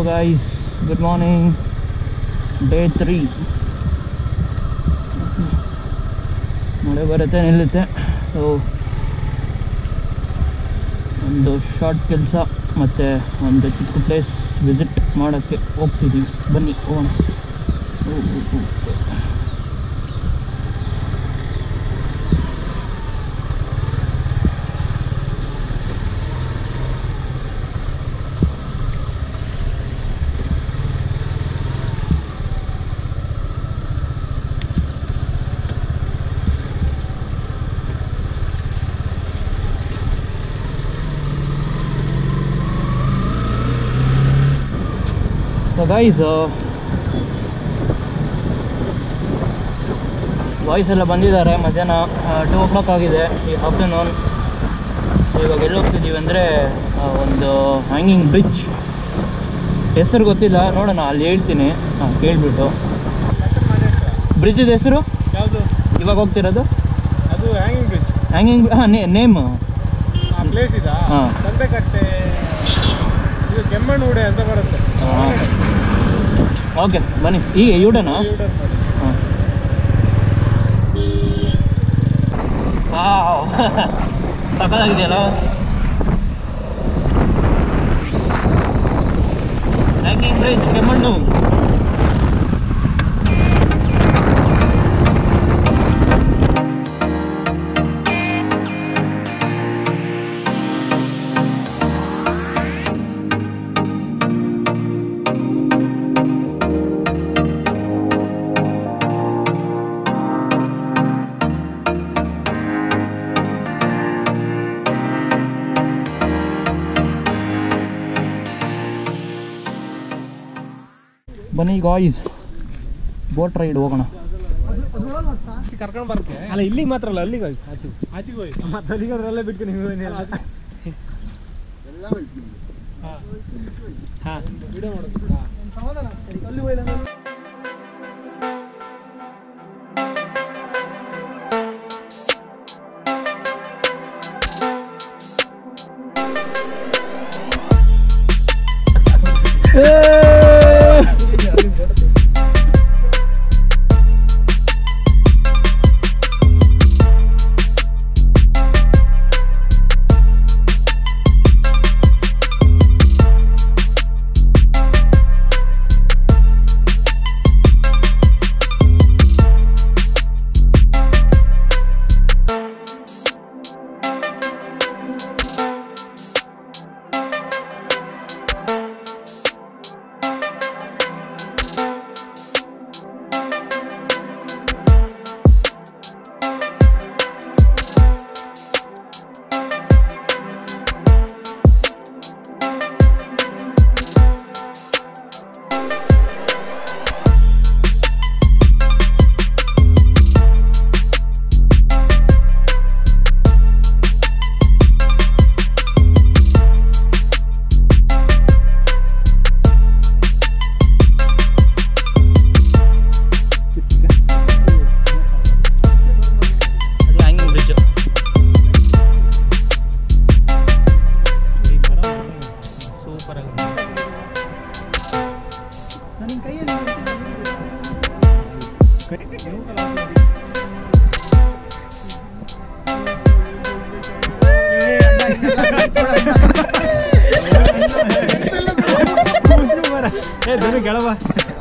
guys, good morning. Day 3. ಮಳೆ ಬರುತ್ತೆ ನಿಲ್ಲುತ್ತೆ. ಸೊ ಒಂದು ಶಾರ್ಟ್ ಕೆಲಸ ಮತ್ತು ಒಂದು ಚಿಕ್ಕ ಪ್ಲೇಸ್ ವಿಸಿಟ್ ಮಾಡೋಕ್ಕೆ ಹೋಗ್ತಿದ್ದೀವಿ. ಬನ್ನಿ ಹೋಗೋಣ. So guys, ಬಾಯ್ಸ್ ಎಲ್ಲ ಬಂದಿದ್ದಾರೆ. ಮಧ್ಯಾಹ್ನ 2 o'clock ಆಗಿದೆ, ಈ ಆಫ್ಟರ್ನೂನ್. ಇವಾಗ ಎಲ್ಲಿ ಹೋಗ್ತಿದ್ದೀವಿ ಅಂದರೆ ಒಂದು ಹ್ಯಾಂಗಿಂಗ್ ಬ್ರಿಡ್ಜ್, ಹೆಸರು ಗೊತ್ತಿಲ್ಲ, ನೋಡೋಣ ಅಲ್ಲಿ ಹೇಳ್ತೀನಿ. ಕೇಳಿಬಿಟ್ಟು ಬ್ರಿಡ್ಜದ ಹೆಸರು ಯಾವುದು ಇವಾಗ ಹೋಗ್ತಿರೋದು? ಅದು hanging bridge. Hanging name place ಇದಾ? ಸಂತೆಕಟ್ಟೆ, ಇದು ಕೆಮ್ಮಣ್ಣುಗುಡೆ ಅಂತ ಬರುತ್ತೆ. ಓಕೆ ಬನ್ನಿ. ಈಗ ಯೂಟರ್ನಾ? ಹಾಂ. ವಾವ್ ಸಕ್ಕತ್ತಾಗಿದೆಯಲ್ಲ. Hanging bridge Kemmannu. ಬನ್ನಿ ಗಾಯ್ಸ್, ಬೋಟ್ ರೈಡ್ ಹೋಗೋಣ. ಕರ್ಕೊಂಡು ಬರುತ್ತೆ ಅಲ್ಲ, ಇಲ್ಲಿಗೆ ಮಾತ್ರ ಅಲ್ಲ, ಅಲ್ಲಿಗೆ ಹೋಗಿ ಆಚೆಗೆ ಹೋಗಿ ಮತ್ತೆ ಅಲ್ಲಿಗೆ ಅದ್ರಲ್ಲೇ ಬಿಟ್ಟು ನೀವು ಹಾಂ ವಿಡಿಯೋ ಮಾಡೋದು ಅಲ್ಲಿ ಹೋಗಿಲ್ಲ. ಗೆಳವ